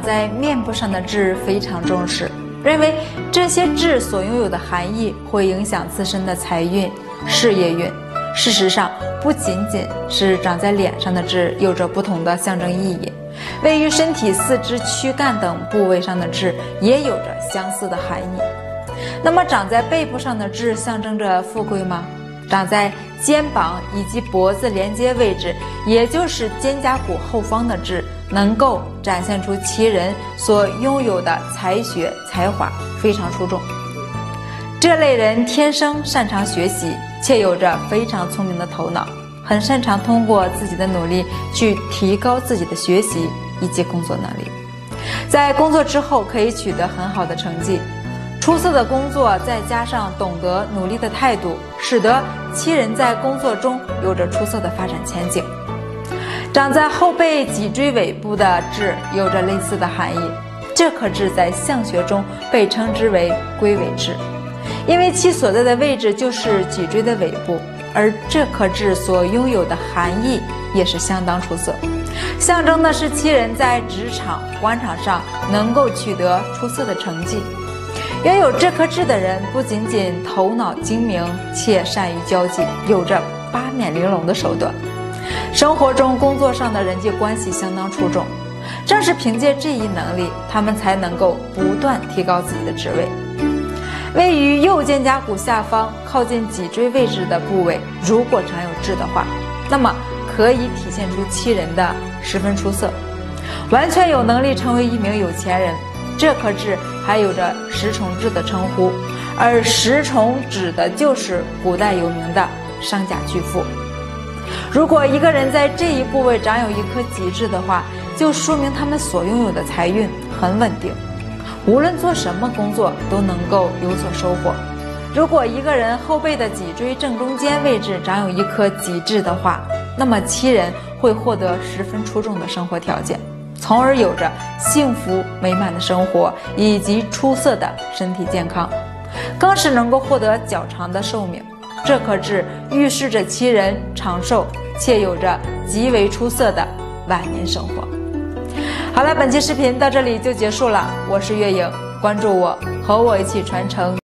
在面部上的痣非常重视，认为这些痣所拥有的含义会影响自身的财运、事业运。事实上，不仅仅是长在脸上的痣有着不同的象征意义，位于身体四肢、躯干等部位上的痣也有着相似的含义。那么长在背部上的痣象征着富贵吗？长在肩膀以及脖子连接位置，也就是肩胛骨后方的痣，能够展现出其人所拥有的才学、才华非常出众。这类人天生擅长学习，且有着非常聪明的头脑，很擅长通过自己的努力去提高自己的学习以及工作能力，在工作之后可以取得很好的成绩。出色的工作再加上懂得努力的态度，使得其人在工作中有着出色的发展前景。长在后背脊椎尾部的痣有着类似的含义，这颗痣在相学中被称之为龟尾痣，因为其所在的位置就是脊椎的尾部，而这颗痣所拥有的含义也是相当出色，象征的是其人在职场、官场上能够取得出色的成绩。拥有这颗痣的人不仅仅头脑精明，且善于交际，有着八面玲珑的手段。生活中、工作上的人际关系相当出众，正是凭借这一能力，他们才能够不断提高自己的职位。位于右肩胛骨下方靠近脊椎位置的部位，如果长有痣的话，那么可以体现出其人的十分出色，完全有能力成为一名有钱人。这颗痣还有着十重痣的称呼，而十重指的就是古代有名的商贾巨富。如果一个人在这一部位长有一颗吉痣的话，就说明他们所拥有的财运很稳定，无论做什么工作都能够有所收获。如果一个人后背的脊椎正中间位置长有一颗吉痣的话，那么其人会获得十分出众的生活条件，从而有着幸福美满的生活以及出色的身体健康，更是能够获得较长的寿命。这颗痣预示着其人长寿，且有着极为出色的晚年生活。好了，本期视频到这里就结束了，我是月影，关注我，和我一起传承